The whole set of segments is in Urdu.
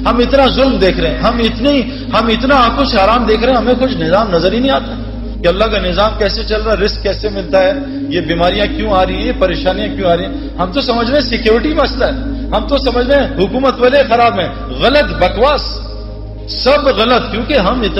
ہم اتنا ظلم دیکھ رہے ہیں، ہم اتنا آنکھوں سے حرام دیکھ رہے ہیں، ہمیں کچھ نظام نظر ہی نہیں آتا کہ اللہ کا نظام کیسے چل رہا ہے، رزق کیسے ملتا ہے، یہ بیماریاں کیوں آ رہی ہیں، یہ پریشانیاں کیوں آ رہی ہیں. ہم تو سمجھ رہے ہیں سیکیورٹی مسئلہ ہے، ہم تو سمجھ رہے ہیں حکومت والے خراب ہیں. غلط، بکواس، سب غلط. کیونکہ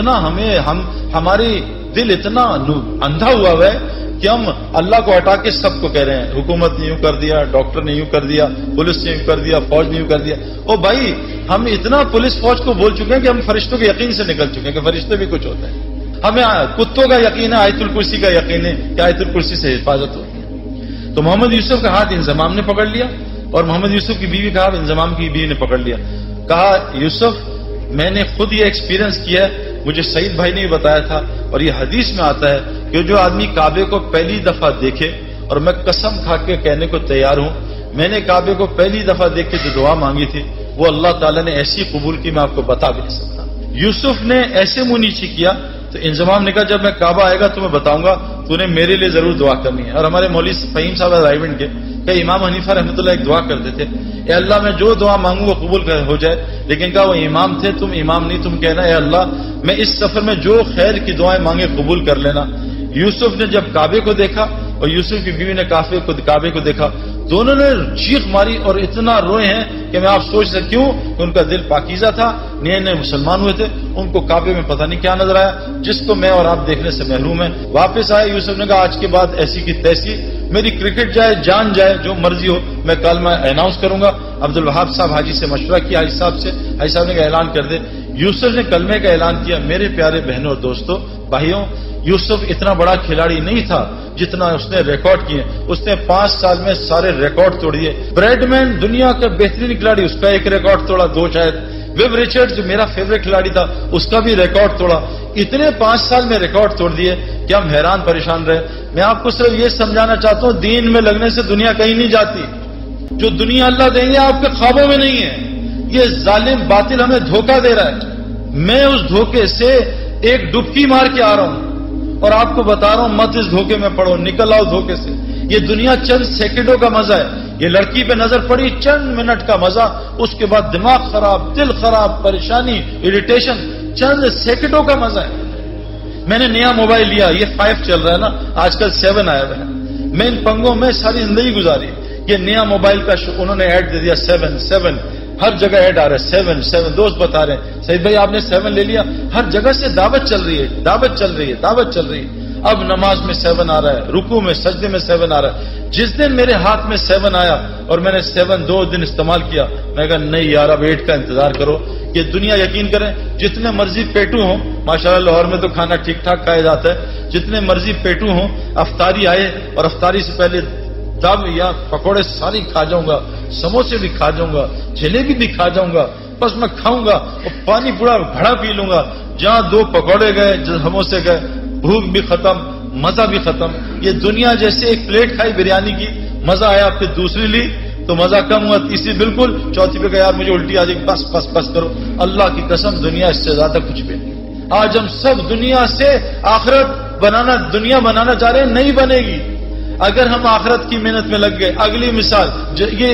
ہماری دل اتنا اندھا ہوا ہے کہ ہم اللہ کو ہٹا کے سب کو کہہ رہے ہیں حکومت نے یوں کر دیا، ڈاکٹر نے یوں کر دیا، پولیس نے یوں کر دیا، فوج نے یوں کر دیا. او بھائی، ہم اتنا پولیس فوج کو بول چکے ہیں کہ ہم فرشتوں کے یقین سے نکل چکے ہیں کہ فرشتے بھی کچھ ہوتے ہیں. ہمیں کتوں کا یقین ہے، آیت الکرسی کا یقین ہے کہ آیت الکرسی سے حفاظت ہوتی ہے. تو محمد یوسف کا ہاتھ انضمام نے پکڑ لیا اور محمد یوسف کی بیوی کا ہاتھ انضمام کی بیوی نے پکڑ لیا. کہا یوسف میں نے خود یہ ایکسپیرینس کیا ہے، مجھے سعید بھائی نے بھی بتایا تھا، اور یہ حدیث میں آتا ہے کہ جو آدمی کعبے کو پہلی دفعہ دیکھے، اور میں قسم کھا کے کہنے کو تیار ہوں، میں نے کعبے کو پہلی دفعہ دیکھ کے جو دعا مانگی تھی وہ اللہ تعالیٰ نے ایسی قبول کی میں آپ کو بتا بھی نہیں سکتا. یوسف نے ایسے منہ نیچے کیا تو انضمام نے کہا جب میں کعبہ آئے گا تو میں بتاؤں گا، تو نے میرے لیے ضرور دعا کرنی ہے. اور ہمارے مولوی فہیم صاحب رائیونڈ کے کہ امام حنیفہ رحمۃ اللہ ایک دعا کرتے تھے، اے اللہ میں جو دعا مانگوں وہ قبول ہو جائے. لیکن کہا وہ امام تھے، تم امام نہیں، تم کہنا اے اللہ میں اس سفر میں جو خیر کی دعائیں مانگے قبول کر لینا. یوسف نے جب کعبے کو دیکھا اور یوسف کی بیوی نے کعبے کو دیکھا، دونوں نے چیخ ماری اور اتنا روئے ہیں کہ میں آپ سوچ سکتے کیوں کہ ان کا دل پاکیزہ تھا، نئے نئے مسلمان ہوئے تھے، ان کو کعبے میں پتہ نہیں کیا نظر آیا جس کو میں اور آپ دیکھنے سے محروم ہیں. واپس آئے، یوسف نے کہا آج کے بعد ایسی کی تیسی، میری کرکٹ جائے، جان جائے، جو مرضی ہو، میں کلمہ اناؤنس کروں گا. عبدالوہاب صاحب حاجی سے مشورہ کیا، حاجی صاحب سے، حاجی صاحب نے کہا اعلان کر دے. یوسف نے کلمے کا اعلان کیا. میرے پیارے بہنوں اور دوستوں، بھائیوں، یوسف اتنا بڑا کھلاڑی نہیں تھا جتنا اس نے ریکارڈ کیے. اس نے 5 سال میں سارے ریکارڈ توڑ دیے. بریڈ مین دنیا کا بہترین کھلاڑی، اس کا ایک ریکارڈ توڑا، 2 شاید. ویب ریچرڈ جو میرا فیوریٹ کھلاڑی تھا اس کا بھی ریکارڈ توڑا. اتنے 5 سال میں ریکارڈ توڑ دیے کہ ہم حیران پریشان رہے. میں آپ کو صرف یہ سمجھانا چاہتا ہوں دین میں لگنے سے دنیا کہیں نہیں جاتی. جو دنیا اللہ دیں گے آپ کے خوابوں میں نہیں ہے. یہ ظالم باطل ہمیں دھوکہ دے رہا ہے. میں اس دھوکے سے ایک ڈبکی مار کے آ رہا ہوں اور آپ کو بتا رہا ہوں مت اس دھوکے میں پڑو، نکل آؤ دھوکے سے. یہ دنیا چند سیکنڈوں کا مزہ ہے. یہ لڑکی پہ نظر پڑی، چند منٹ کا مزہ، اس کے بعد دماغ خراب، دل خراب، پریشانی، اریٹیشن، چند سیکنڈوں کا مزہ ہے. میں نے نیا موبائل لیا، یہ 5 چل رہا ہے نا، آج کل 7 آیا ہوا ہے. میں ان پنگوں میں ساری زندگی گزاری. یہ نیا موبائل کا انہوں نے ایڈ دے دیا 7 ہر جگہ ایڈ آ رہا ہے 7 دوست بتا رہے ہیں سعید بھائی آپ نے 7 لے لیا. ہر جگہ سے دعوت چل رہی ہے، دعوت چل رہی ہے، دعوت چل رہی ہے. اب نماز میں 7 آ رہا ہے، رکوع میں، سجدے میں 7 آ رہا ہے. جس دن میرے ہاتھ میں 7 آیا اور میں نے 7 2 دن استعمال کیا، میں کہا نہیں یار اب 8 کا انتظار کرو. یہ دنیا یقین کریں جتنے مرضی پیٹو ہوں، ماشاءاللہ لاہور میں تو کھانا ٹھیک ٹھاک کھایا جاتا ہے، جتنے مرضی پیٹو ہوں، افطاری آئے اور افطاری سے پہلے دب یا پکوڑے ساری کھا جاؤں گا، سموسے بھی کھا جاؤں گا، جلیبی بھی کھا جاؤں گا، بس میں کھاؤں گا اور پانی پورا بھڑا پی لوں گا. جہاں 2 پکوڑے گئے، سموسے گئے، بھوک بھی ختم، مزہ بھی ختم. یہ دنیا جیسے ایک پلیٹ کھائی بریانی کی، مزہ آیا، پھر دوسری لی تو مزہ کم ہوا، تیسری بالکل، چوتھی پہ کہا یار مجھے الٹی آ جائے، بس کرو. اللہ کی قسم دنیا اس سے زیادہ کچھ بھی نہیں. آج ہم سب دنیا سے آخرت بنانا، دنیا بنانا چاہ رہے ہیں، نہیں بنے گی اگر ہم آخرت کی محنت میں لگ گئے. اگلی مثال، یہ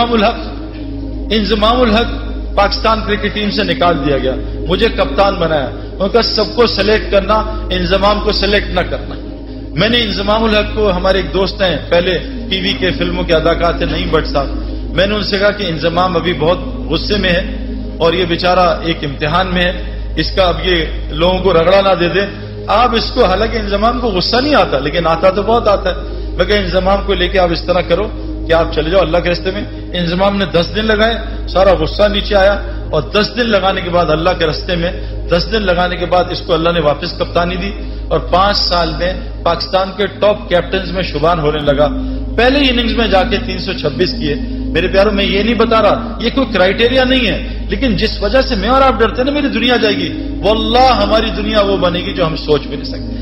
انضمام الحق پاکستان کرکٹ ٹیم سے نکال دیا گیا، مجھے کپتان بنایا. ان کا سب کو سلیکٹ کرنا، انضمام کو سلیکٹ نہ کرنا. میں نے انضمام الحق کو، ہمارے ایک دوست ہیں پہلے ٹی وی کے فلموں کے اداکار تھے نعیم بٹ صاحب، میں نے ان سے کہا کہ انضمام ابھی بہت غصے میں ہے اور یہ بیچارہ ایک امتحان میں ہے، اس کا اب یہ لوگوں کو رگڑا نہ دے دے. آپ اس کو، حالانکہ انضمام کو غصہ نہیں آتا لیکن آتا تو بہت آتا ہے. میں کہ انضمام کو لے کے آپ اس طرح کرو کہ آپ چلے جاؤ اللہ کے راستے میں. انضمام نے 10 دن لگائے، سارا غصہ نیچے آیا اور 10 دن لگانے کے بعد اللہ کے راستے میں 10 دن لگانے کے بعد اس کو اللہ نے واپس کپتانی دی اور 5 سال میں پاکستان کے ٹاپ کیپٹنز میں شمار ہونے لگا. پہلے اننگز میں جا کے 326 کیے. میرے پیاروں میں یہ نہیں بتا رہا، یہ کوئی کرائٹیریا نہیں ہے، لیکن جس وجہ سے میں اور آپ ڈرتے ہیں نا میری دنیا جائے گی، واللہ ہماری دنیا وہ بنے گی جو ہم سوچ بھی نہیں سکتے.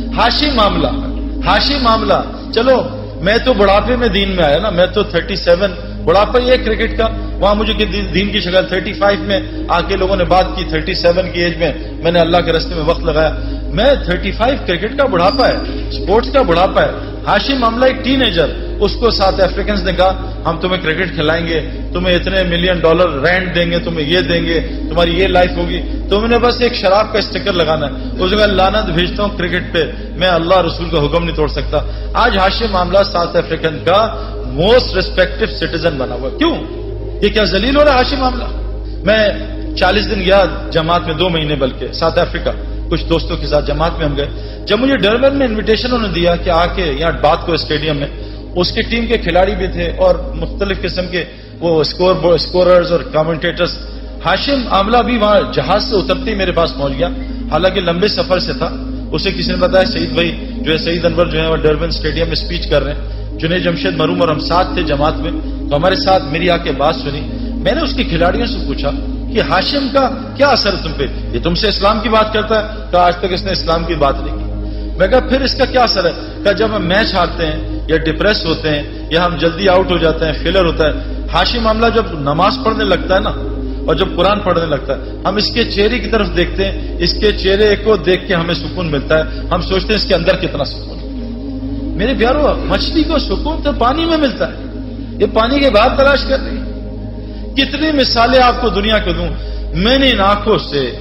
حاشی معاملہ. چلو میں تو بڑھاپے میں دین میں آیا نا، میں تو 37 بڑھاپا یہ کرکٹ کا، وہاں مجھے دین کی شکل 35 میں آ کے لوگوں نے بات کی، 37 کی ایج میں نے اللہ کے راستے میں وقت لگایا. میں 35 کرکٹ کا بڑھاپا ہے، سپورٹس کا بڑھاپا ہے. حاشی معاملہ ایک ٹین ایجر، اس کو ساؤتھ افریقنز نے کہا ہم تمہیں کرکٹ کھلائیں گے, تمہیں اتنے $1 ملین رینٹ دیں گے, تمہیں یہ دیں گے, تمہاری یہ لائف ہوگی, تم نے بس ایک شراب کا اسٹیکر لگانا ہے. اس نے کہا لعنت بھیجتا ہوں کرکٹ پہ, میں اللہ رسول کا حکم نہیں توڑ سکتا. آج ہاشم معاملہ ساؤتھ افریقن کا موسٹ ریسپیکٹڈ سٹیزن بنا ہوا. کیوں؟ یہ کیا ذلیل ہو رہا ہے ہاشم معاملہ؟ میں 40 دن گیا جماعت میں, 2 مہینے بلکہ, ساؤتھ افریقہ, کچھ دوستوں کے ساتھ جماعت میں ہم گئے. جب مجھے ڈربن میں انویٹیشن انہوں نے دیا کہ آ کے یہاں بات کو اسٹیڈیم میں, اس کی ٹیم کے کھلاڑی بھی تھے اور مختلف قسم کے وہ اسکوررز اور کامنٹیٹرز. ہاشم معاملہ بھی وہاں جہاز سے اترتے ہی میرے پاس پہنچ گیا, حالانکہ لمبے سفر سے تھا. اسے کسی نے بتایا سعید بھائی جو ہے, سعید انور جو ہے وہ ڈربن اسٹیڈیم میں اسپیچ کر رہے ہیں. جنید جمشید مروم اور ہم ساتھ تھے جماعت میں, تو ہمارے ساتھ میری آ کے بات سنی. میں نے اس کے کھلاڑیوں سے پوچھا کہ ہاشم کا کیا اثر ہے تم پہ؟ یہ تم سے اسلام کی بات کرتا ہے, کہ آج تک اس نے اسلام کی بات نہیں کی. میں کہا پھر اس کا کیا اثر ہے؟ کہ جب ہم میچ ہارتے ہیں یا ڈپریس ہوتے ہیں یا ہم جلدی آؤٹ ہو جاتے ہیں, فیلر ہوتا ہے, ہاشم معاملہ جب نماز پڑھنے لگتا ہے نا, اور جب قرآن پڑھنے لگتا ہے, ہم اس کے چہرے کی طرف دیکھتے ہیں, اس کے چہرے کو دیکھ کے ہمیں سکون ملتا ہے. ہم سوچتے ہیں اس کے اندر کتنا سکون ہے. میرے پیارو, مچھلی کو سکون تو پانی میں ملتا ہے, یہ پانی کے بعد تلاش کر رہی ہے. کتنی مثالیں آپ کو دنیا کو دوں. میں نے ان آنکھوں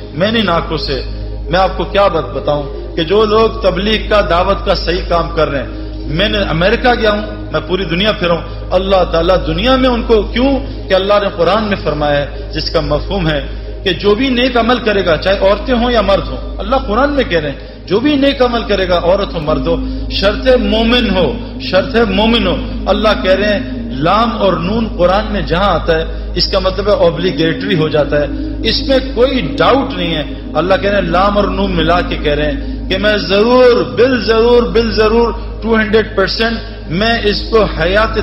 سے میں آپ کو کیا بتاؤں کہ جو لوگ تبلیغ کا, دعوت کا صحیح کام کر رہے ہیں. میں نے امریکہ گیا ہوں, میں پوری دنیا پھرا ہوں. اللہ تعالیٰ دنیا میں ان کو, کیوں کہ اللہ نے قرآن میں فرمایا ہے جس کا مفہوم ہے کہ جو بھی نیک عمل کرے گا, چاہے عورتیں ہوں یا مرد ہوں, اللہ قرآن میں کہہ رہے ہیں جو بھی نیک عمل کرے گا, عورت ہو مرد ہو, شرط مومن ہو. اللہ کہہ رہے ہیں لام اور نون قرآن میں جہاں آتا ہے اس کا مطلب ہے اوبلیگیٹری ہو جاتا ہے, اس میں کوئی ڈاؤٹ نہیں ہے. اللہ کہہ رہے ہیں لام اور نون ملا کے کہہ رہے ہیں کہ میں ضرور بالضرور 200% میں اس کو حیات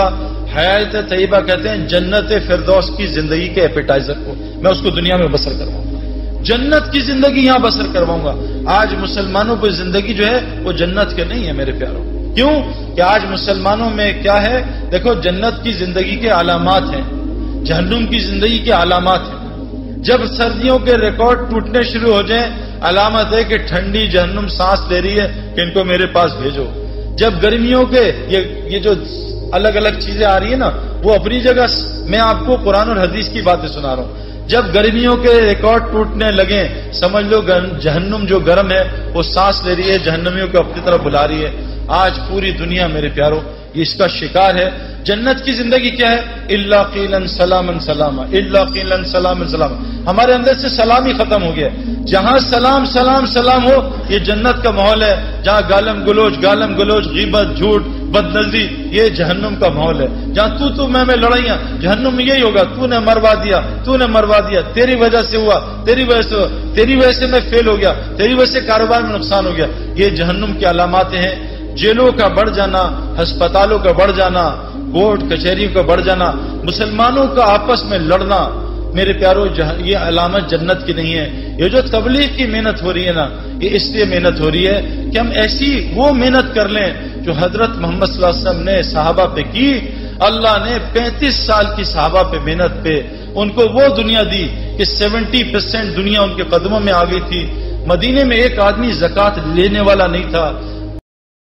طیبہ کہتے ہیں جنت فردوس کی زندگی کے ایپیٹائزر کو, میں اس کو دنیا میں بسر کرواؤں گا. جنت کی زندگی یہاں بسر کرواؤں گا. آج مسلمانوں کی زندگی جو ہے وہ جنت کے نہیں ہے میرے پیاروں. کیوں کہ آج مسلمانوں میں کیا ہے؟ دیکھو, جنت کی زندگی کے علامات ہیں, جہنم کی زندگی کے علامات ہیں. جب سردیوں کے ریکارڈ ٹوٹنے شروع ہو جائیں, علامت ہے کہ ٹھنڈی جہنم سانس لے رہی ہے کہ ان کو میرے پاس بھیجو. جب گرمیوں کے یہ جو الگ الگ چیزیں آ رہی ہیں نا, وہ اپنی جگہ, میں آپ کو قرآن اور حدیث کی باتیں سنا رہا ہوں. جب گرمیوں کے ریکارڈ ٹوٹنے لگیں, سمجھ لو جہنم جو گرم ہے وہ سانس لے رہی ہے, جہنمیوں کو اپنی طرف بلا رہی ہے. آج پوری دنیا میرے پیاروں یہ اس کا شکار ہے. جنت کی زندگی کیا ہے؟ الا قیلا سلاما سلاما, الا قیلا سلاما سلاما. ہمارے اندر سے سلام ہی ختم ہو گیا. جہاں سلام سلام سلام ہو, یہ جنت کا ماحول ہے. جہاں گالم گلوچ غیبت جھوٹ بد نظری, یہ جہنم کا ماحول ہے. جہاں تو میں لڑائیاں, جہنم میں یہی ہوگا, تو نے مروا دیا, تیری وجہ سے ہوا, تیری وجہ سے میں فیل ہو گیا, تیری وجہ سے کاروبار میں نقصان ہو گیا. یہ جہنم کی علامات ہیں. جیلوں کا بڑھ جانا, ہسپتالوں کا بڑھ جانا, کورٹ کچہریوں کا بڑھ جانا, مسلمانوں کا آپس میں لڑنا, میرے پیاروں یہ علامت جنت کی نہیں ہے. یہ جو تبلیغ کی محنت ہو رہی ہے نا, یہ اس لیے محنت ہو رہی ہے کہ ہم ایسی وہ محنت کر لیں جو حضرت محمد صلی اللہ علیہ وسلم نے صحابہ پہ کی. اللہ نے 35 سال کی صحابہ پہ محنت پہ ان کو وہ دنیا دی کہ 70% دنیا ان کے قدموں میں آ گئی تھی. مدینے میں ایک آدمی زکات لینے والا نہیں تھا.